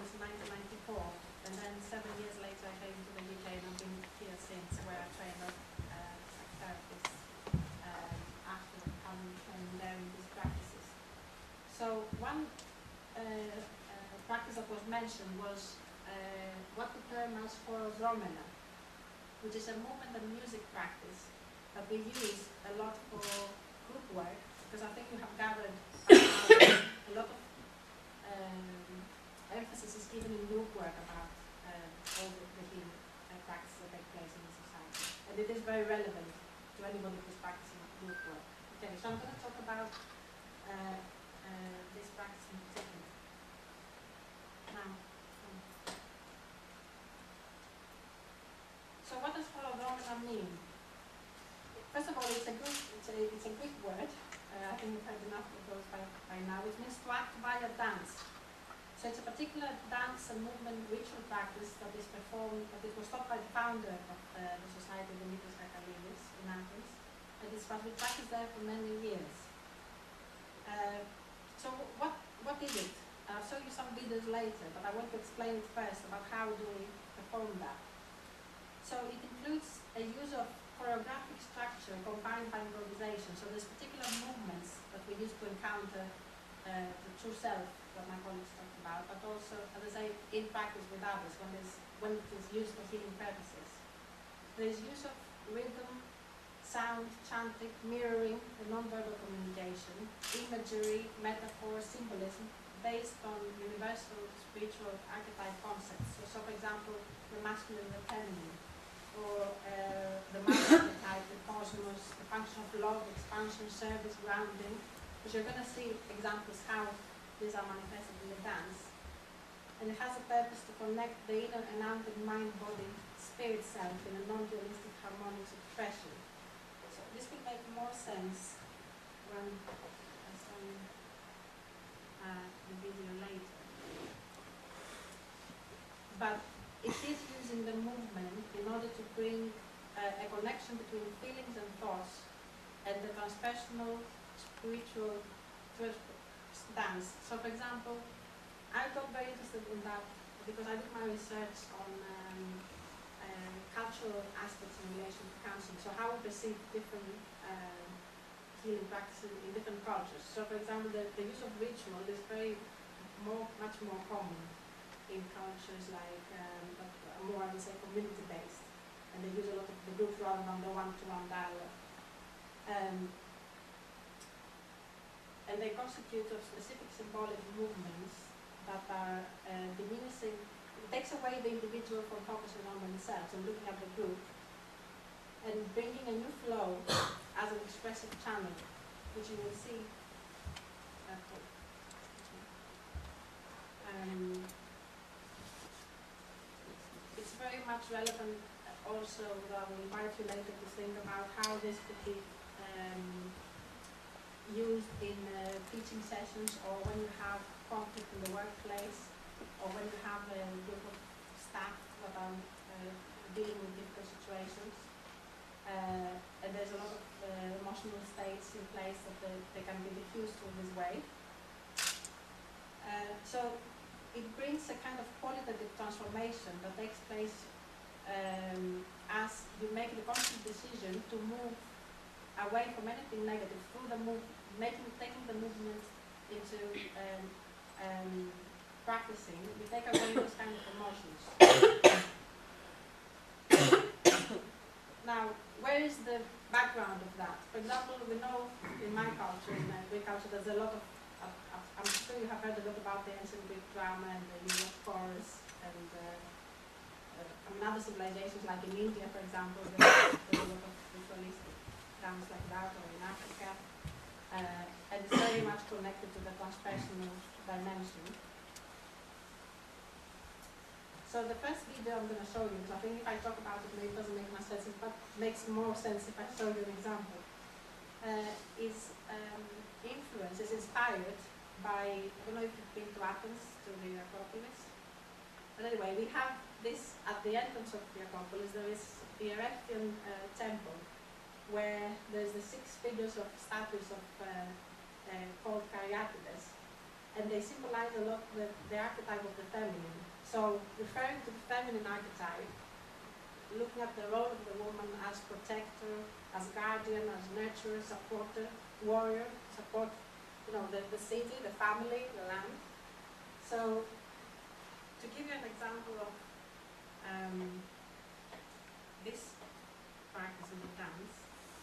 Acropolis in 1994, and then 7 years later I came to the UK and I've been here since, where I trained as psychotherapists after having trained there in these practices. So one practice that was mentioned was what the term as Chorodromena, which is a movement and music practice that we use a lot for group work, because I think you have gathered a lot of emphasis is given in group work about all the healing practices that take place in the society. And it is very relevant to anybody who's practicing group work. Okay, so I'm going to talk about this practice in particular. Now, so what does Chorodromena mean? First of all, it's a Greek word. I think you've heard enough of those by now. It means to act via dance. So it's a particular dance and movement ritual practice that is performed, that it was taught by the founder of the society, Dimitris Kakalides, in Athens, and it's been practiced there for many years. So what is it? I'll show you some videos later, but I want to explain it first about how do we perform that. So it includes a use of choreographic structure combined by improvisation. So there's particular movements that we use to encounter the true self that my colleagues talked about, but also, as I say, in practice with others when it is used for healing purposes. There is use of rhythm, sound, chanting, mirroring, and non-verbal communication, imagery, metaphor, symbolism, based on universal spiritual archetype concepts. So for example, the masculine and the feminine, or the masculine type, the cosmos, the function of love, expansion, service, grounding, which you're going to see examples how these are manifested in the dance. And it has a purpose to connect the inner and outer mind, body, spirit self in a non-dualistic harmonious expression. So this will make more sense when I show you the video later. But it is using the movement in order to bring a connection between feelings and thoughts and the transpersonal spiritual dance. So for example, I got very interested in that because I did my research on cultural aspects in relation to counseling, so how we perceive different healing practices in different cultures. So for example, the use of ritual is much more common in cultures like more, I would say, community-based, and they use a lot of the groups rather than the one-to-one dialogue. And they constitute of specific symbolic movements that are diminishing. It takes away the individual from focusing on themselves and looking at the group, and bringing a new flow as an expressive channel, which you will see. It's very much relevant also that we invite you later to think about how this could be used in teaching sessions, or when you have conflict in the workplace, or when you have a group of staff that are dealing with difficult situations. And there's a lot of emotional states in place that they can be diffused through this way. So it brings a kind of qualitative transformation that takes place as you make the conscious decision to move away from anything negative through the taking the movement into practicing. You take away those kind of emotions. Now, where is the background of that? For example, we know in my culture, in Greek culture, there's a lot of, I'm sure you have heard a lot about the ancient Greek drama and the use of chorus, and other civilizations like in India, for example, there's a lot of ritualistic dance like that, or in Africa, and it's very much connected to the transpersonal dimension. So the first video I'm going to show you, so I think if I talk about it, maybe it doesn't make much sense, but makes more sense if I show you an example, is inspired by, I don't know if you've been to Athens, to the Acropolis, but anyway, we have this, at the entrance of the Acropolis, there is the Erechtheion temple, where there's the 6 figures of statues of called Caryatides, and they symbolize a lot the archetype of the feminine. So referring to the feminine archetype, looking at the role of the woman as protector, as guardian, as nurturer, supporter, warrior, support, the city, the family, the land. So to give you an example of this practice in the dance,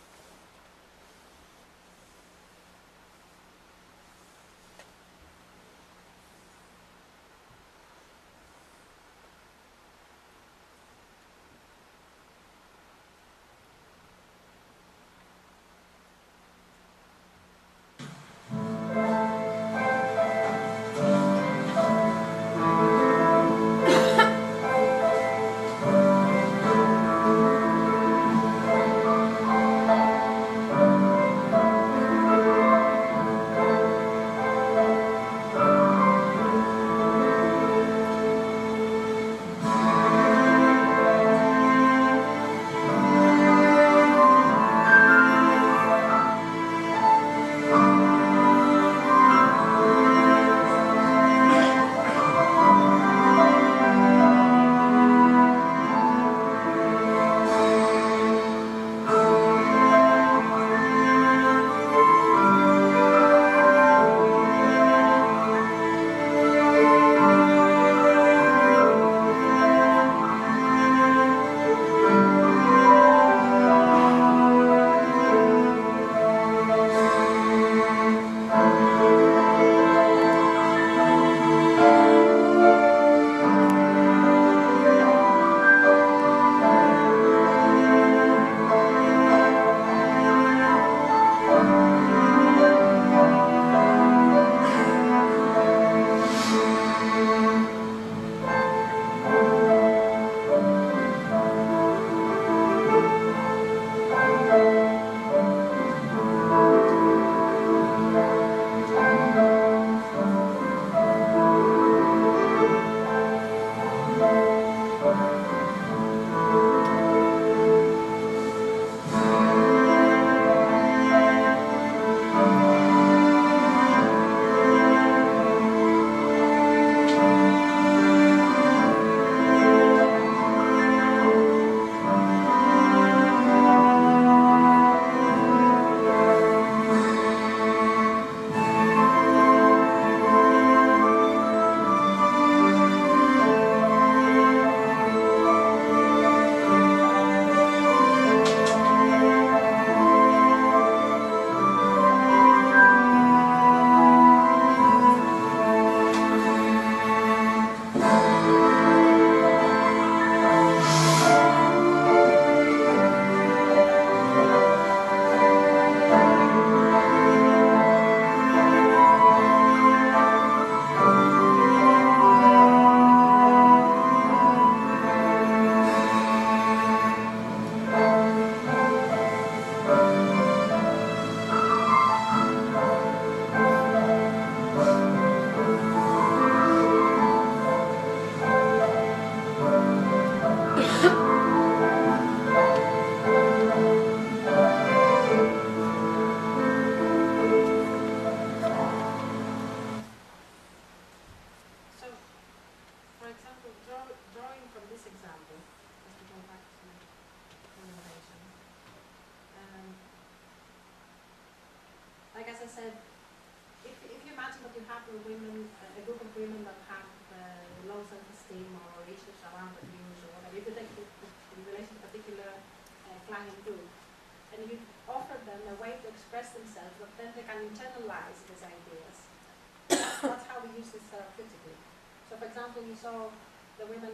you saw the women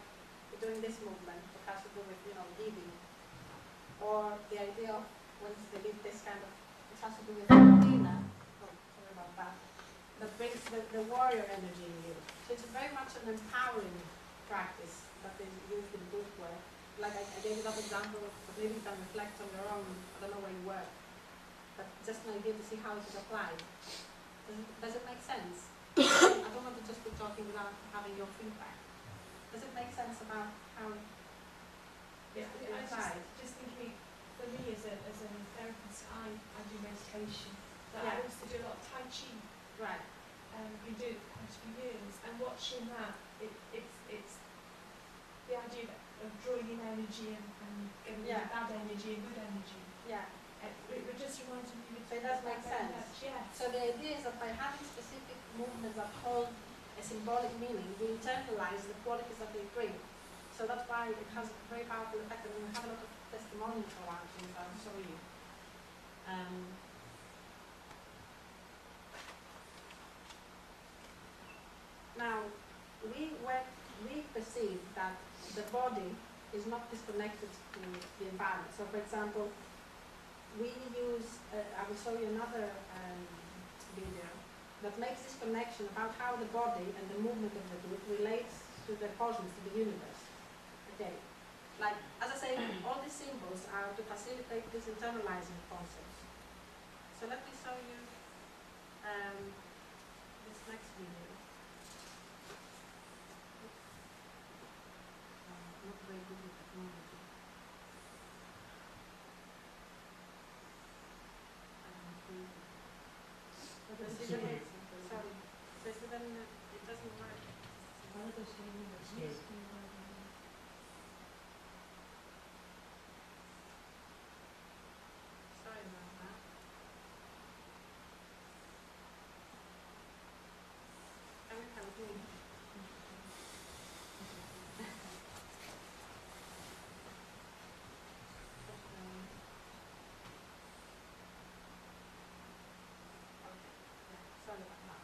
doing this movement that has to do with giving, or the idea of when they did this kind of, it has to do with Dina. Oh, sorry about that. That brings the warrior energy in you. So it's very much an empowering practice that is used in group work. Like I gave you that example, but maybe you can reflect on your own. I don't know where you work, but just an idea to see how it is applied. Does it make sense? I don't want to just be talking without having your feedback. Does it make sense about how it is applied? Just thinking, for me as a therapist, I do meditation, but I also do a lot of Tai Chi. Right. who do it for quite a few years, and watching that, it's the idea of drawing in energy and getting rid of bad energy and good energy. Yeah. It just reminds me of So it does make sense. Yes. So the idea is that by having specific movements that hold a symbolic meaning, we internalize the qualities that they bring. So that's why it has a very powerful effect, and we have a lot of testimonials around things I'll show you. Now, we perceive that the body is not disconnected to the environment. So, for example, we use, I will show you another video that makes this connection about how the body and the movement of the group relates to the cosmos, to the universe. Okay, like, as I say, all these symbols are to facilitate this internalizing process. So let me show you this next video. Not very good with technology. Sorry. So then it doesn't work. Sorry about that. Every time doing it. Sorry about that.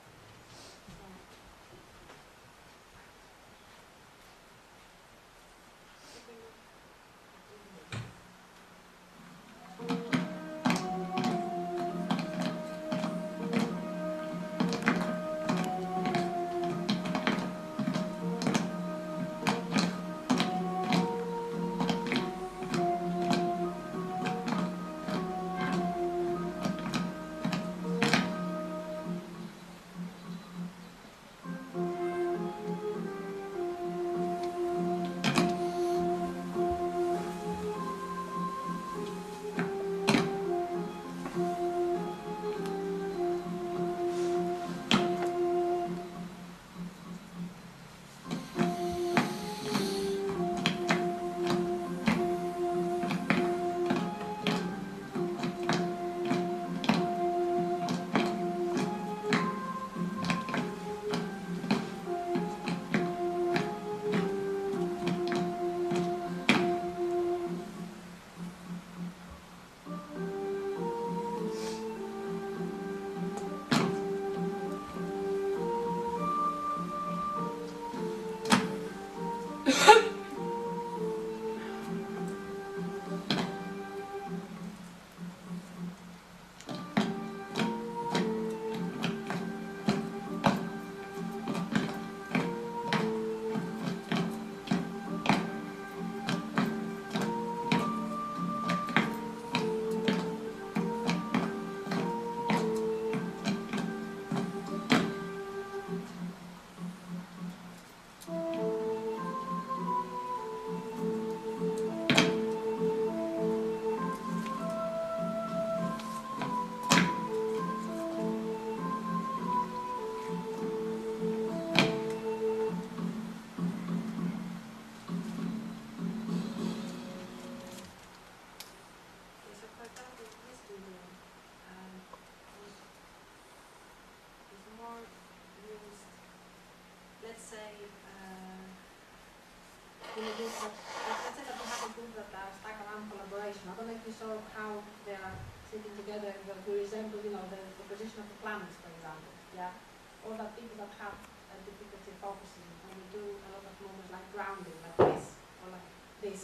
let's say that we have a group that are stuck around collaboration. I don't know if you saw how they are sitting together and we resemble, the position of the planets, for example. Yeah, all the people that have a difficulty focusing, and we do a lot of movements like grounding, like this, or like this,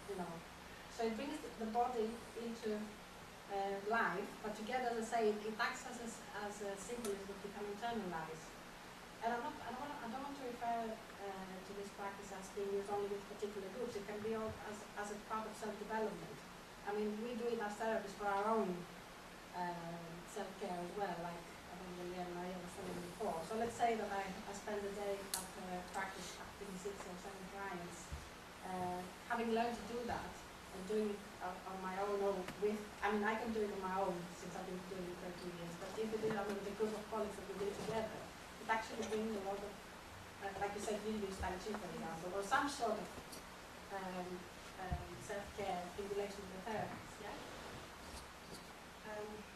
So it brings the body into life, but together, as I say, it acts as a symbolism that become internalized. And I don't want to refer to this practice as being used only with particular groups. It can be all as a part of self-development. I mean, we do it as therapists for our own self-care as well, like Lily and Maria were saying before. So let's say that I spend a day after practice acting 6 or 7 clients, having learned to do that and doing it on my own or with, I can do it on my own since I've been doing it for 2 years, but if we do it with a group of colleagues that we do it together, actually brings a lot of, like you said, you use Tai Chi, for example, or some sort of self-care in relation to the therapies, yeah?